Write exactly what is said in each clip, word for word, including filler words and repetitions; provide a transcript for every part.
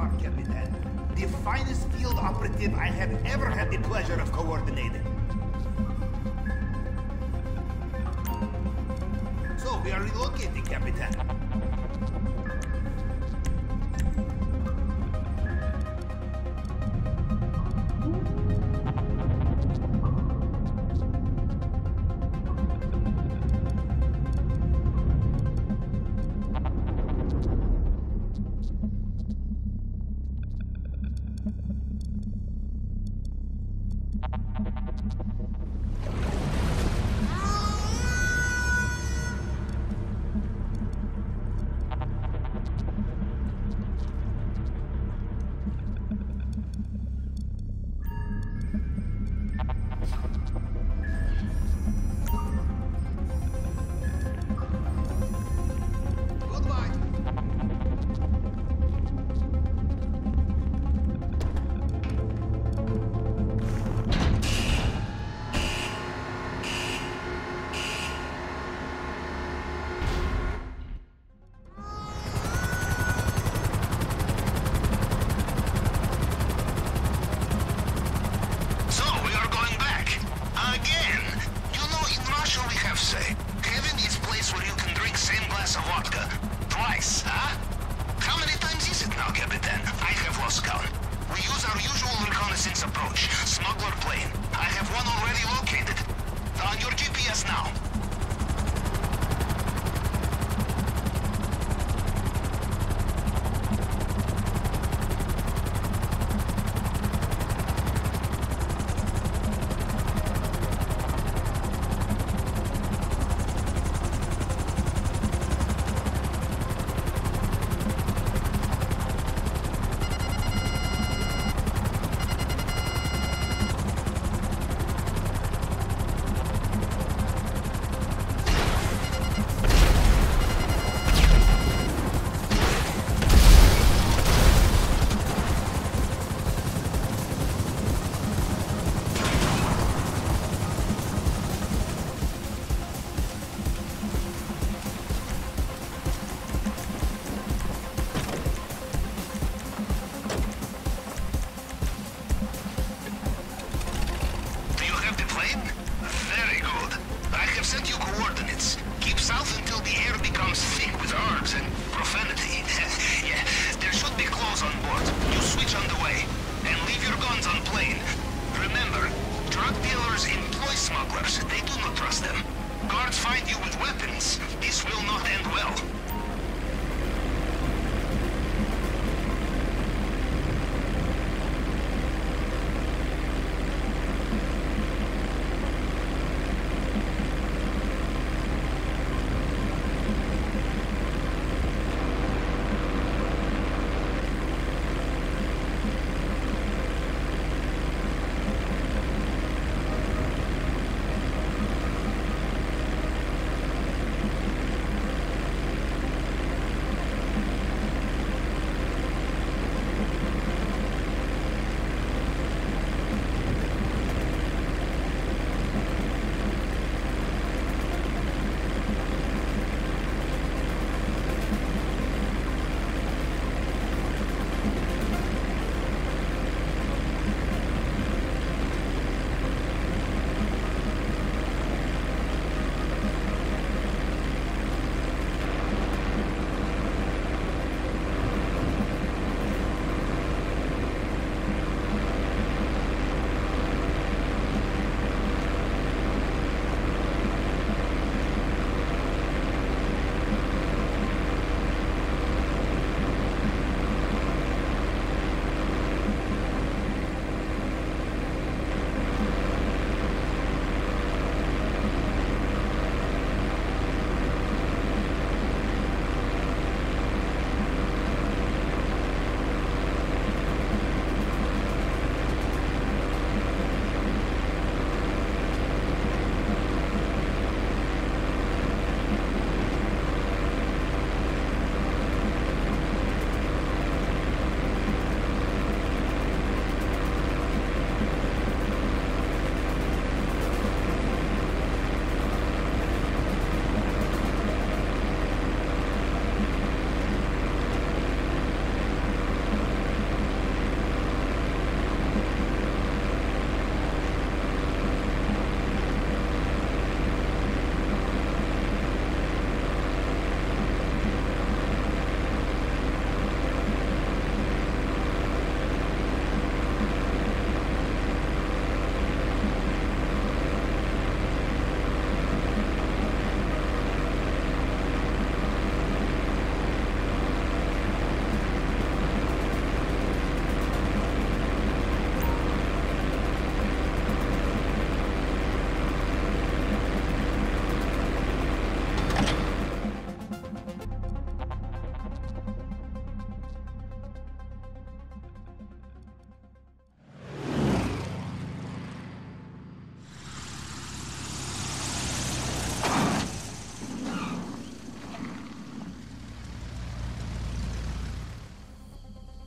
are, Capitan. The finest field operative I have ever had the pleasure of coordinating. So, we are relocating, Capitan.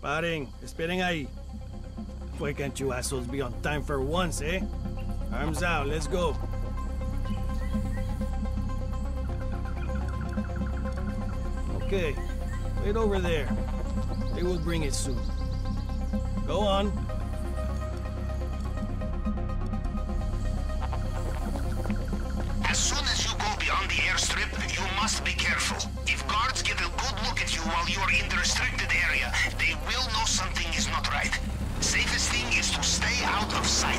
Paring, esperen ahí. Why can't you assholes be on time for once, eh? Arms out, let's go. Okay, wait over there. They will bring it soon. Go on. As soon as you go beyond the airstrip, you must be careful. If guards get a good look at you while you are in the restricted area, they will know something is not right. Safest thing is to stay out of sight.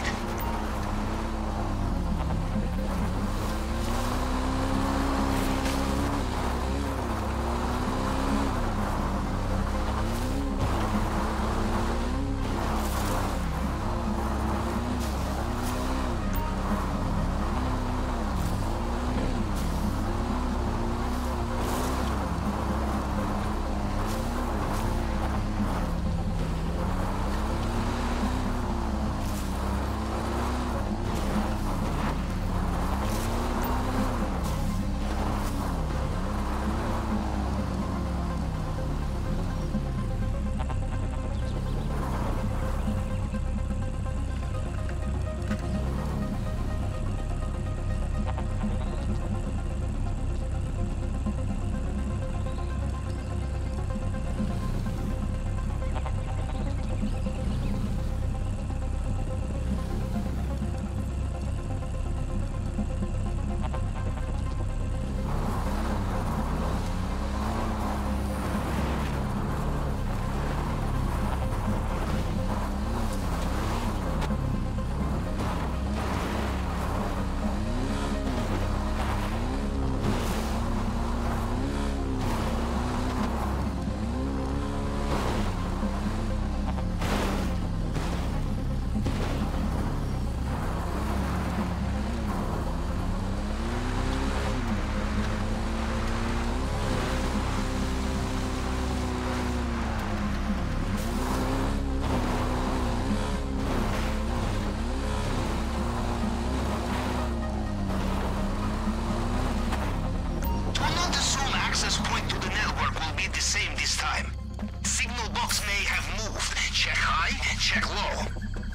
Check low.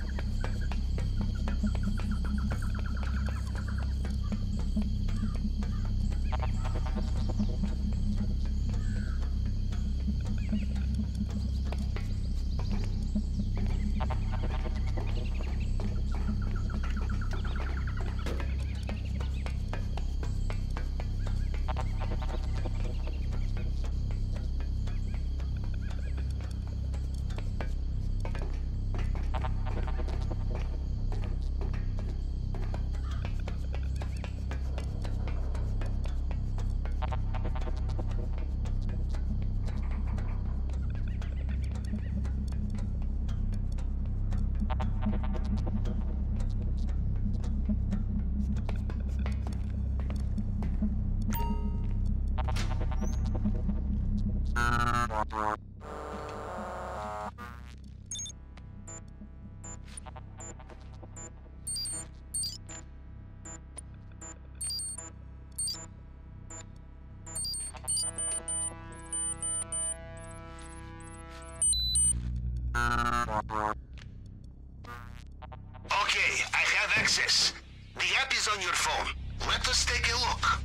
Okay, I have access. The app is on your phone. Let us take a look.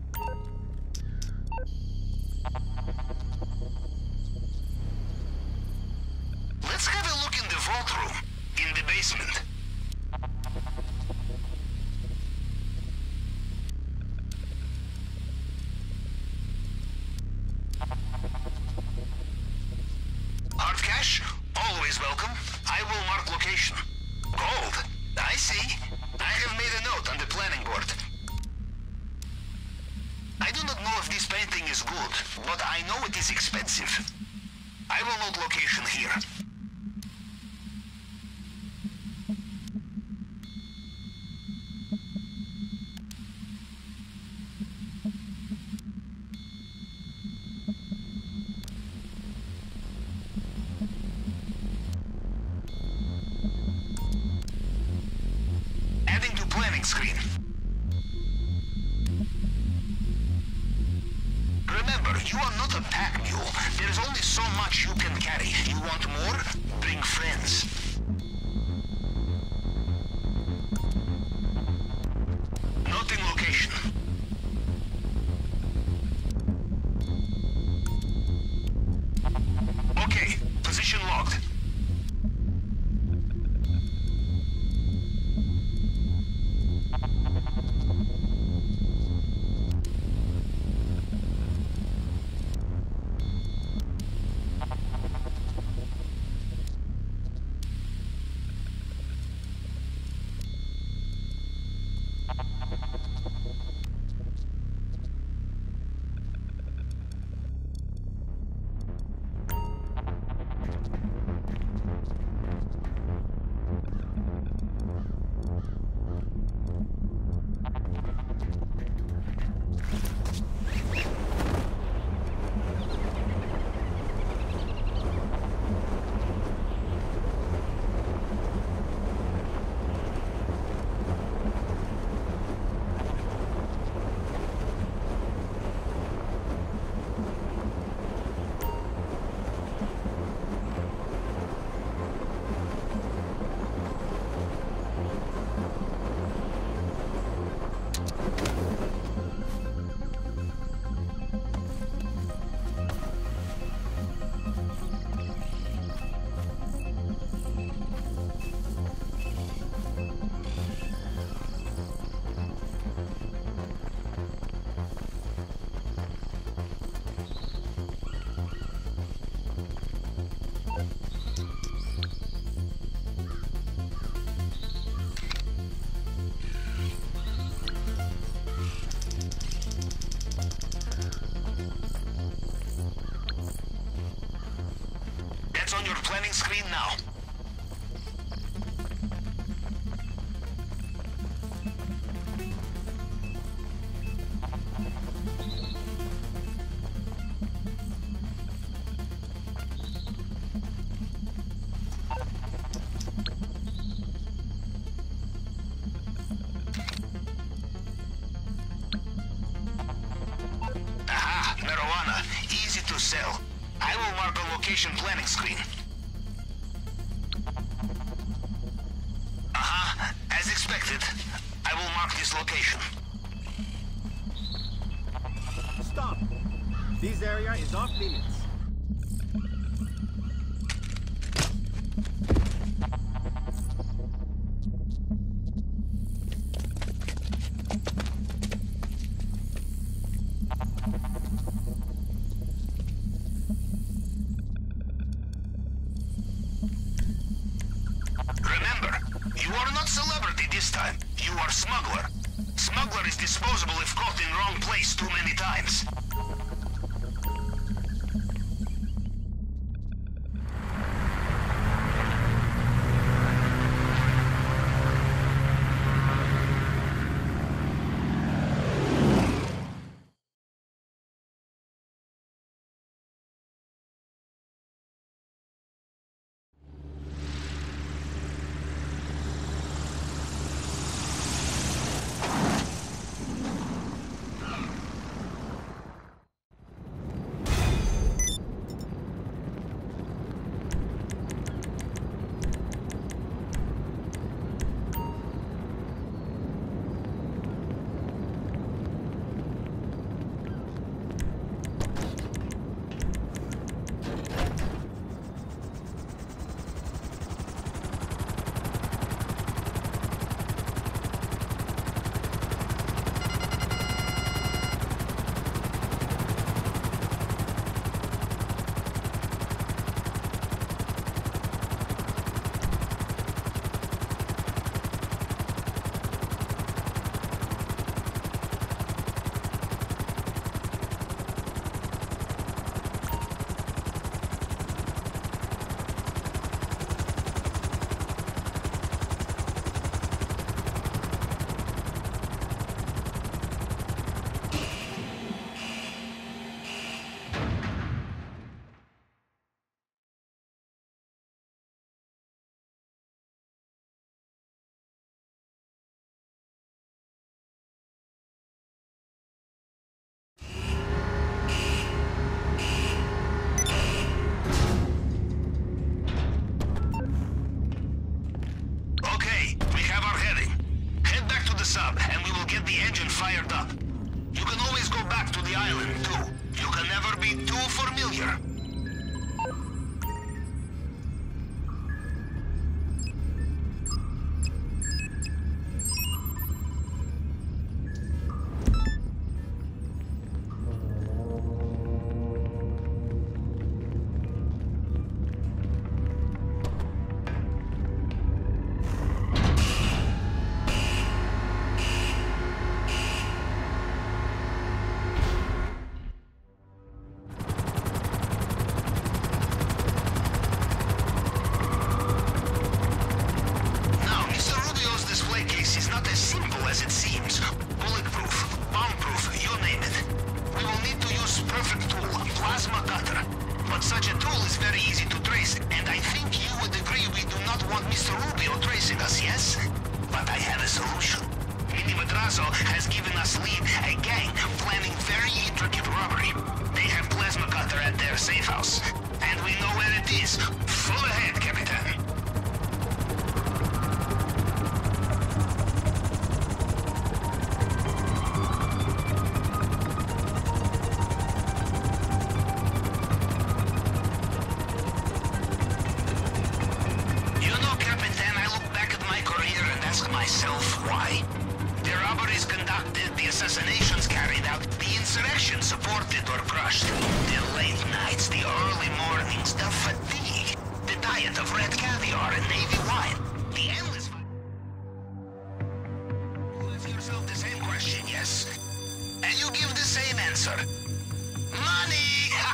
Let's have a look in the vault room, in the basement. Hard cash? Always welcome. I will mark location. Gold? I see. I have made a note on the planning board. I do not know if this painting is good, but I know it is expensive. I will note location here. Adding to planning screen. Remember, Remember, you are not a pack mule. There is only so much you can carry. You want more? Bring friends. Noting location. Okay, position logged. On your planning screen now. Aha, marijuana. Easy to sell. I will mark a location planning screen. Uh-huh. As expected, I will mark this location. Stop! This area is off limits. You are not celebrity this time. You are smuggler. Smuggler is disposable if caught in wrong place too many times. the island, too. You can never be too familiar. Has given us lead a gang planning very intricate robbery. They have plasma cutter at their safe house, and we know where it is. Full ahead, Capitan. You know, Capitan, I look back at my career and ask myself why. The robberies conducted, the assassinations carried out, the insurrection supported or crushed, the late nights, the early mornings, the fatigue, the diet of red caviar and navy wine, the endless... You ask yourself the same question, yes? And you give the same answer. Money!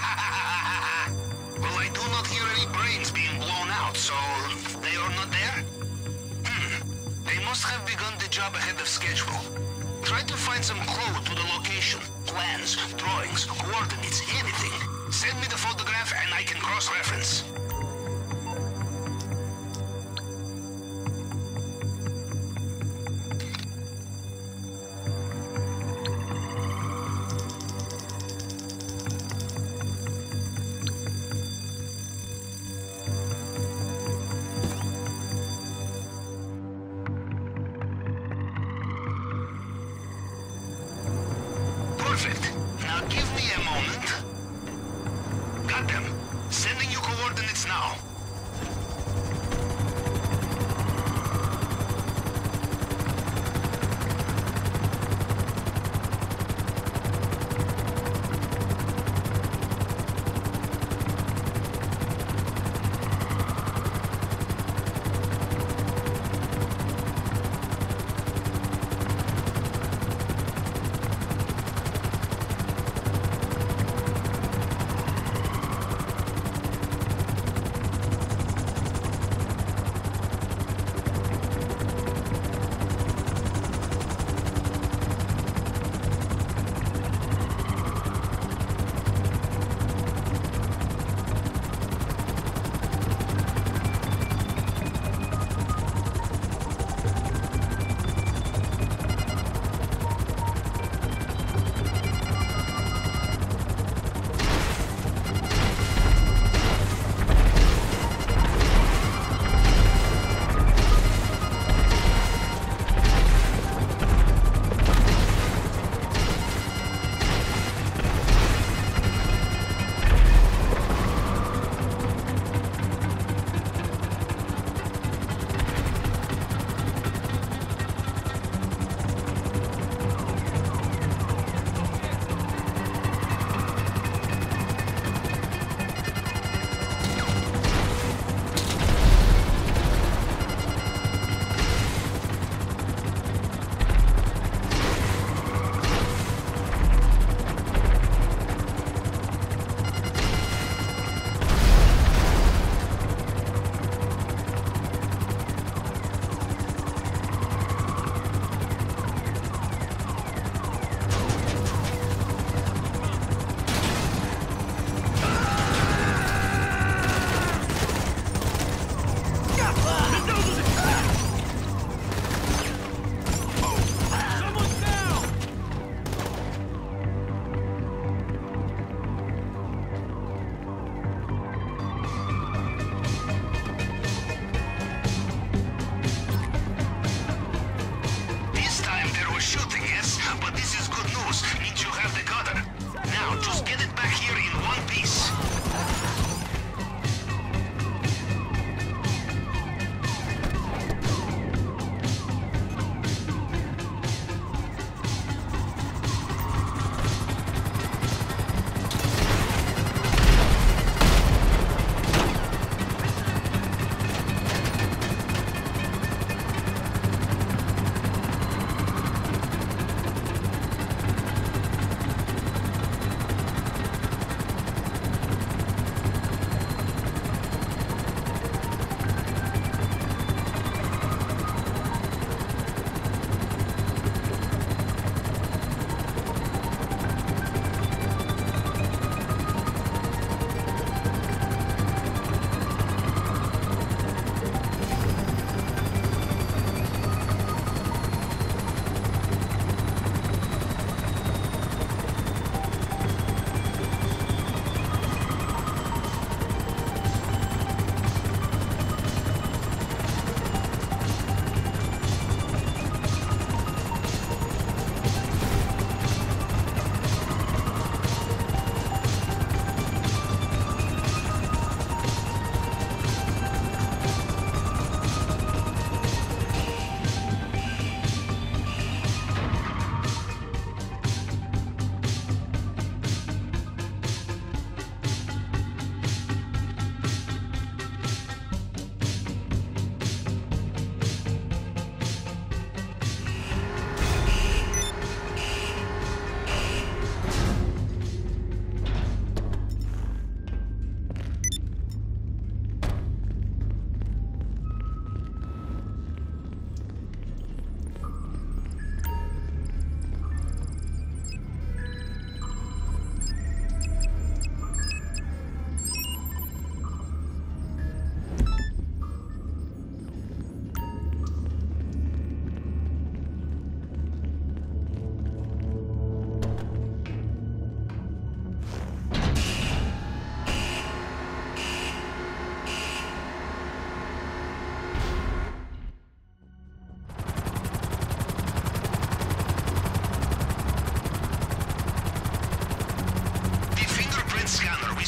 Well, I do not hear any brains being blown out, so they are not there? They must have begun the job ahead of schedule. Try to find some clue to the location. Plans, drawings, coordinates, anything. Send me the photograph and I can cross-reference. Perfect. Now give me a moment. Got them. Sending you coordinates now.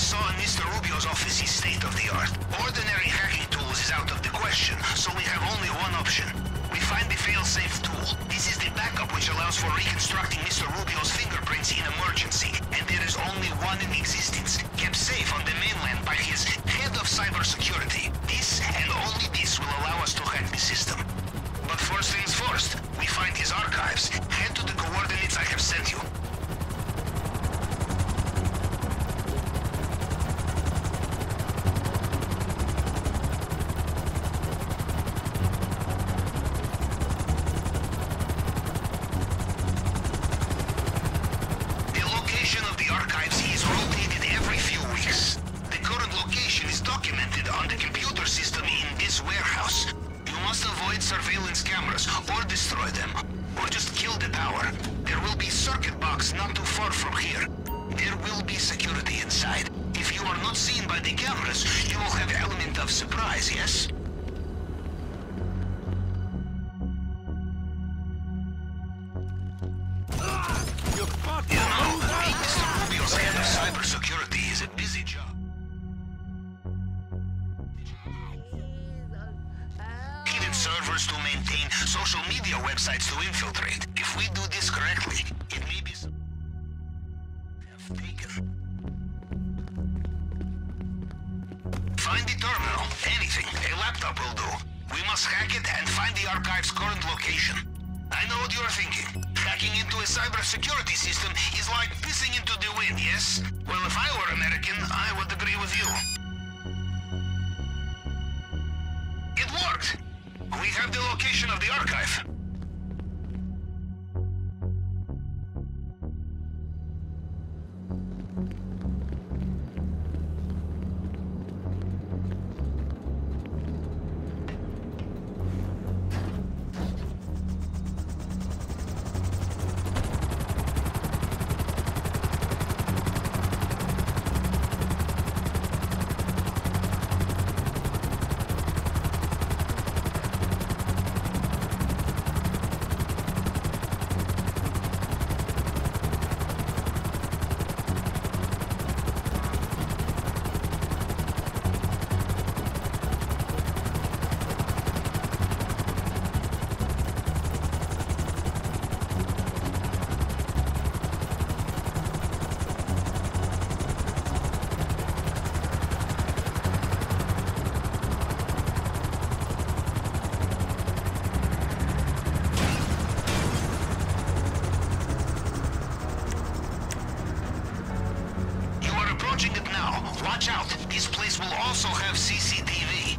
saw in Mister Rubio's office is state-of-the-art. Ordinary hacking tools is out of the question, so we have only one option. We find the fail-safe tool. This is the backup which allows for reconstructing Mister Rubio's fingerprints in emergency, and there is only one in existence, kept safe on the mainland by his head of cybersecurity. This, and only this, will allow us to hack the system. But first things first, we find his archives. Head to the coordinates I have sent you. Surveillance cameras, or destroy them, or just kill the tower. There will be circuit box not too far from here. There will be security inside. If you are not seen by the cameras, you will have element of surprise, yes? You fucking You know, loser! being Mister Rubio's head of cybersecurity is a busy job. Servers to maintain, social media websites to infiltrate. If we do this correctly, it may be some have taken. Find the terminal. Anything. A laptop will do. We must hack it and find the archive's current location. I know what you're thinking. Hacking into a cybersecurity system is like pissing into the wind, yes? Well, if I were American, I would agree with you. It worked! We have the location of the archive. Watch out! This place will also have C C T V.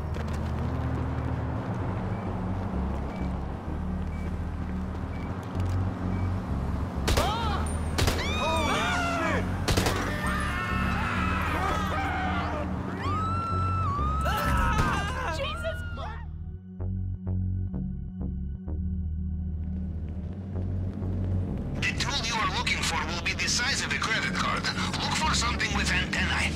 The tool you are looking for will be the size of a credit card. Look for something with antennae.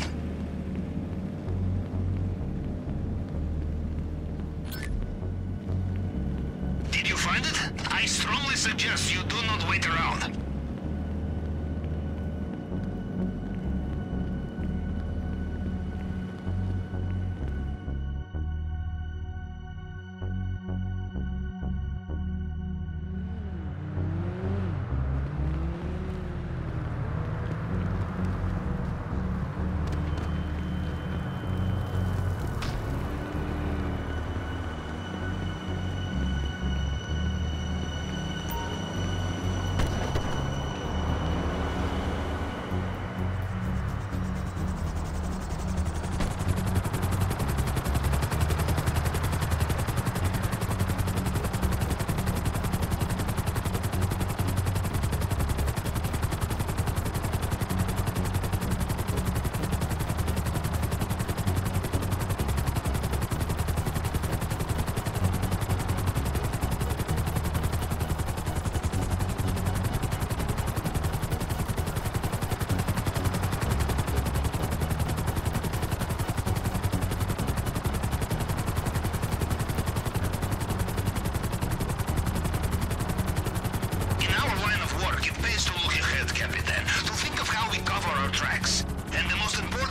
Did you find it? I strongly suggest you do not wait around. Tracks. And the most important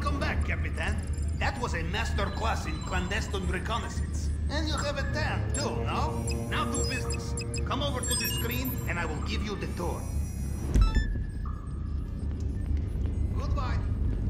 Welcome back, Capitan. That was a master class in clandestine reconnaissance. And you have a tan, too, no? Now do business. Come over to the screen, and I will give you the tour. Goodbye.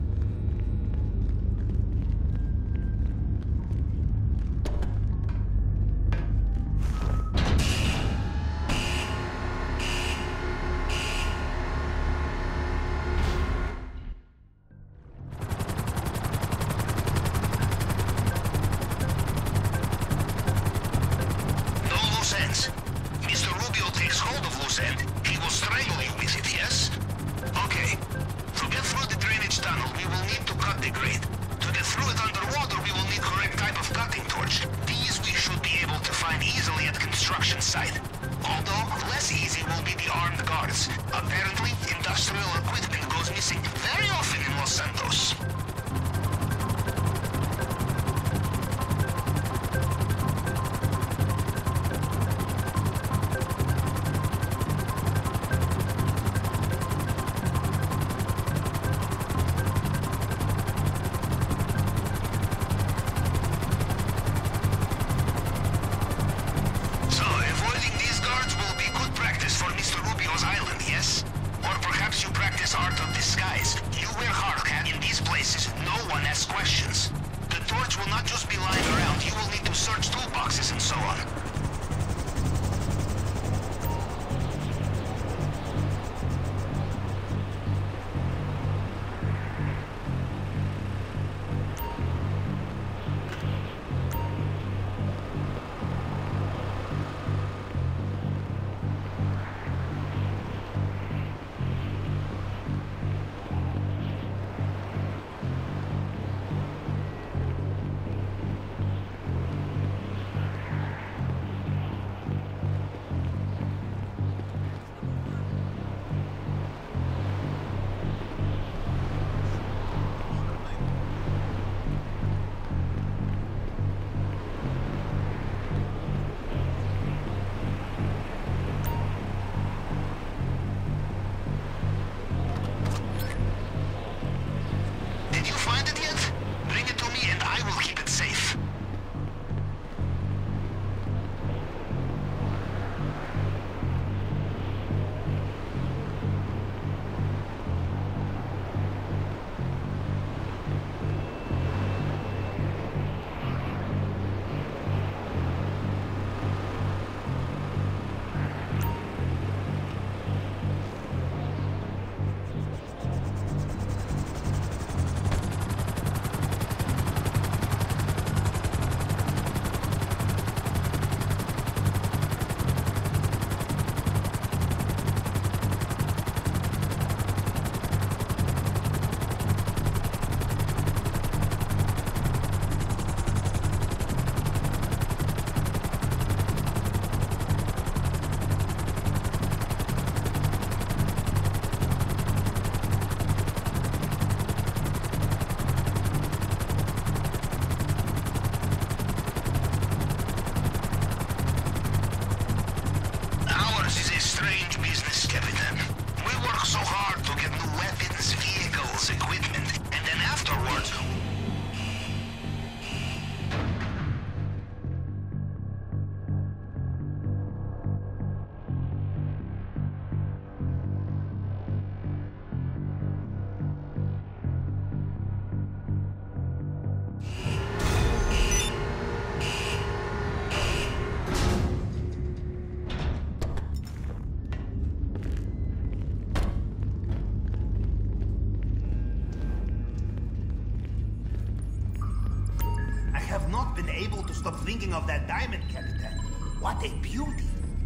Been able to stop thinking of that diamond, Capitan. What a beauty.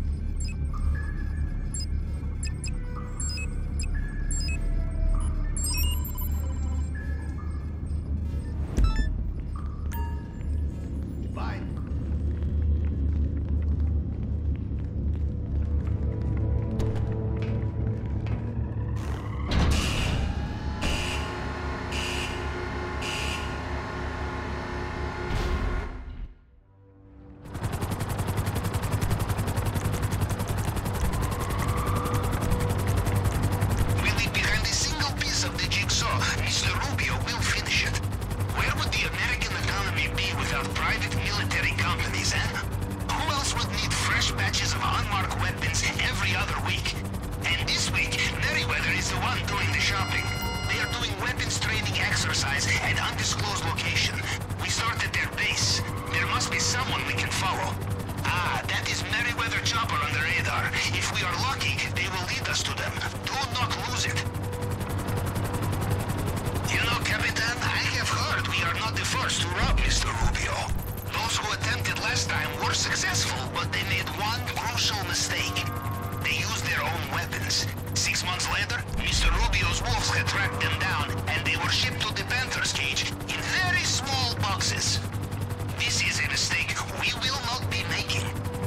Bye. fun doing the shopping. They are doing weapons training exercise at undisclosed location. We start at their base. There must be someone we can follow. Ah, that is Merryweather Chopper on the radar. If we are lucky, they will lead us to them. Do not lose it. You know, Capitan, I have heard we are not the first to rob Mister Rubio. Those who attempted last time were successful, but they made one crucial mistake. They used their own weapons. Six months later, Mister Rubio's wolves had tracked them down, and they were shipped to the Panther's cage in very small boxes. This is a mistake we will not be making.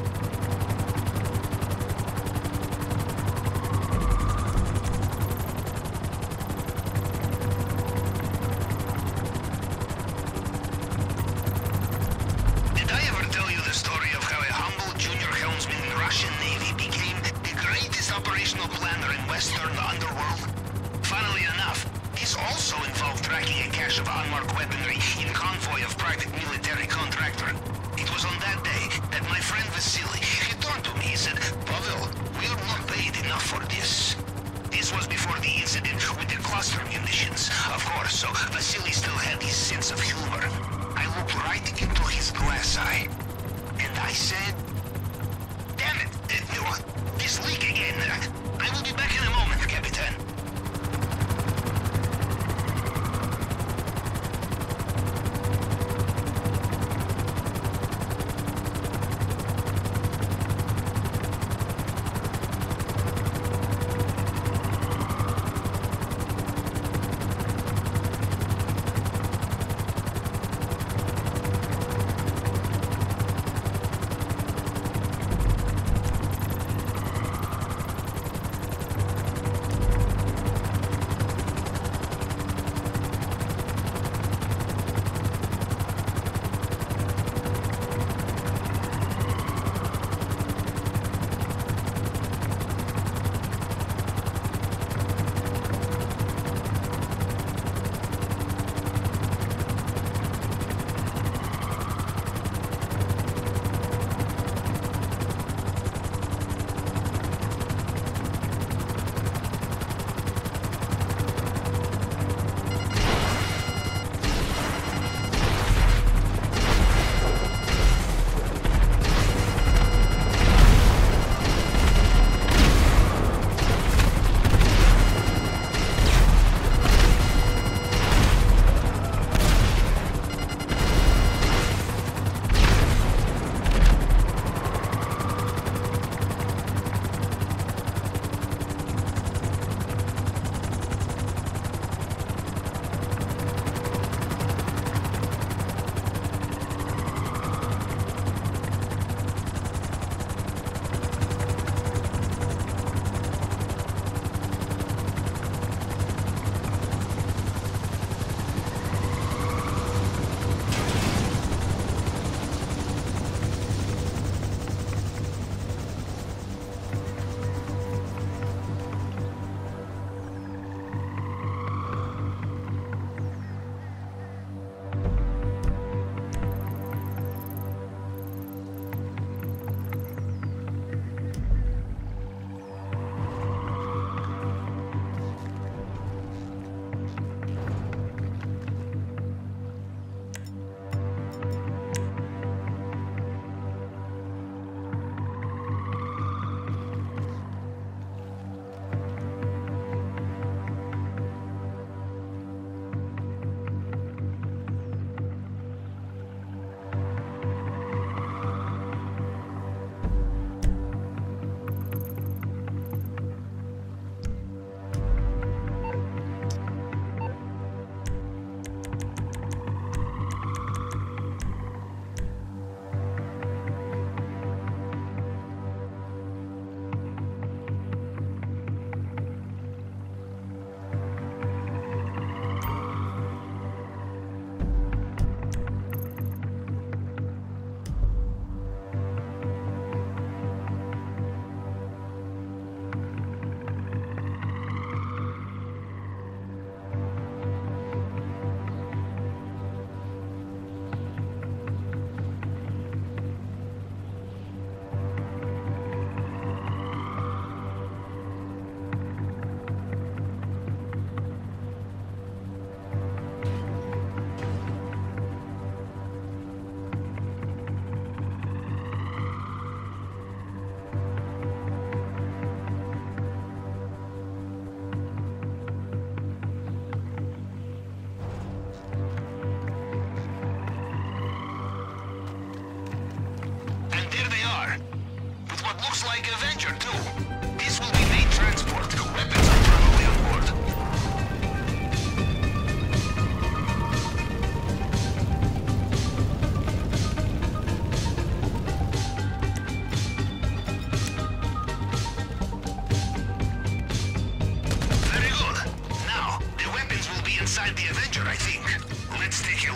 Did I ever tell you the story of how a humble junior helmsman in the Russian Navy became the greatest operational planner in Western underworld? Funnily enough, this also involved tracking a cache of unmarked weaponry in convoy of private military contractor. It was on that day that my friend Vasily, he turned to me, he said, "Pavel, we are not paid enough for this." This was before the incident with the cluster munitions, of course, so Vasily still had his sense of humor. I looked right into his glass eye, and I said, "Damn it, uh, this leak again. I will be back in a moment, Capitan."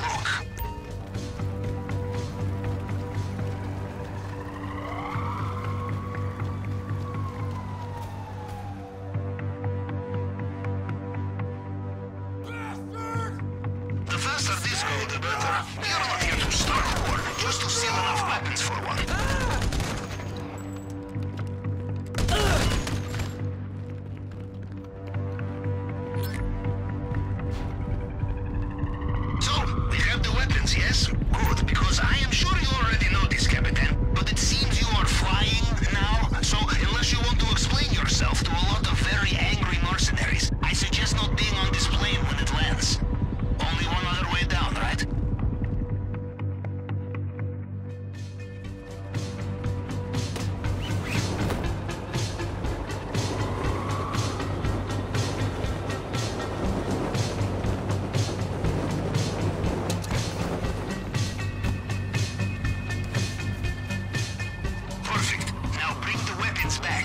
look. The faster this goes, the better. You're not here to start a war, just to steal enough weapons for one. So, we have the weapons, yes? Good, because I am sure you already know this, Captain. But it seems you are flying now, so unless you want to explain yourself to a lot of very angry mercenaries, I suggest not being on this plane when it lands. Only one other way down, right? Perfect. Now bring the weapons back.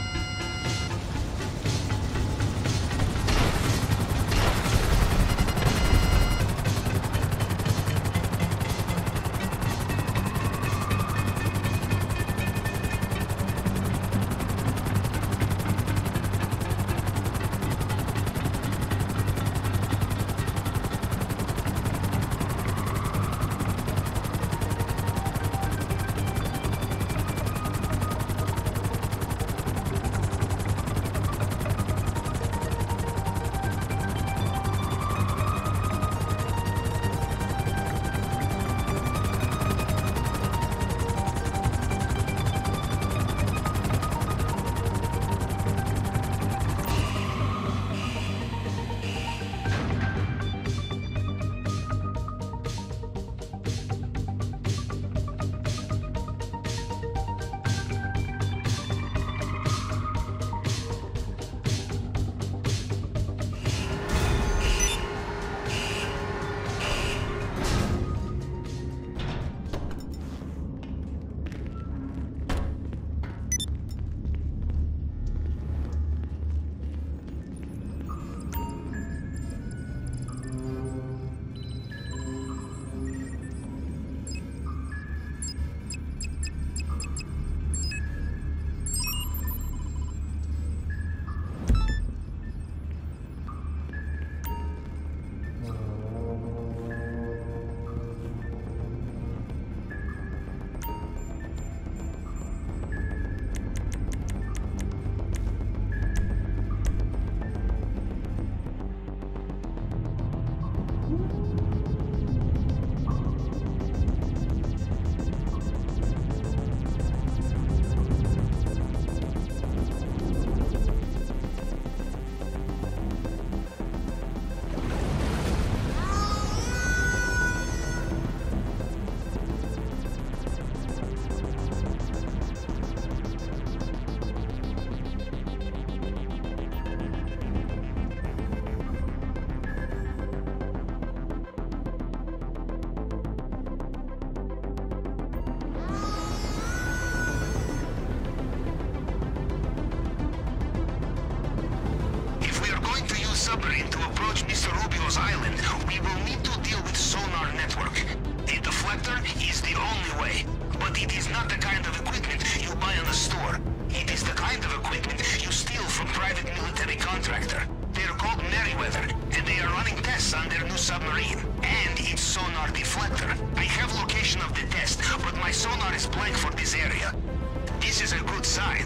Submarine to approach Mister Rubio's island, we will need to deal with sonar network. A deflector is the only way, but it is not the kind of equipment you buy in a store. It is the kind of equipment you steal from private military contractor. They are called Merryweather, and they are running tests on their new submarine. And its sonar deflector. I have location of the test, but my sonar is blank for this area. This is a good sign.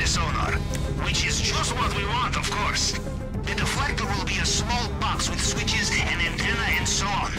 the sonar, which is just what we want, of course. The deflector will be a small box with switches and antenna and so on.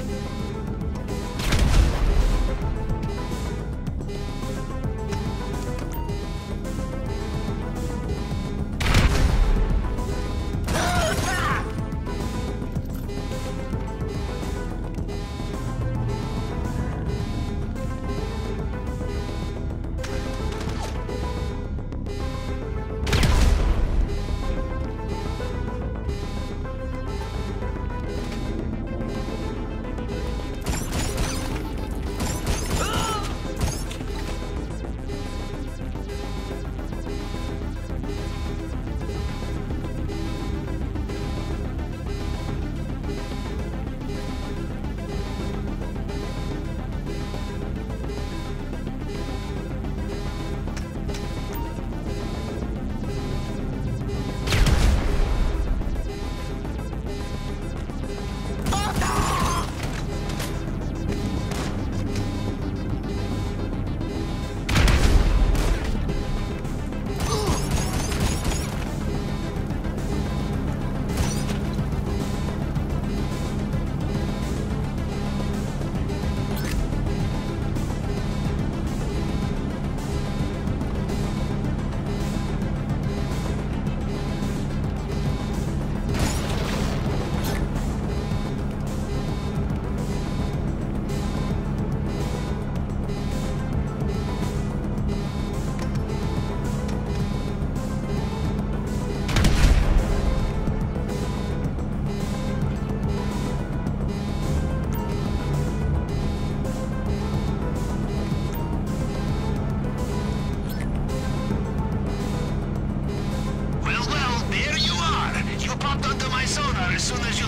As soon as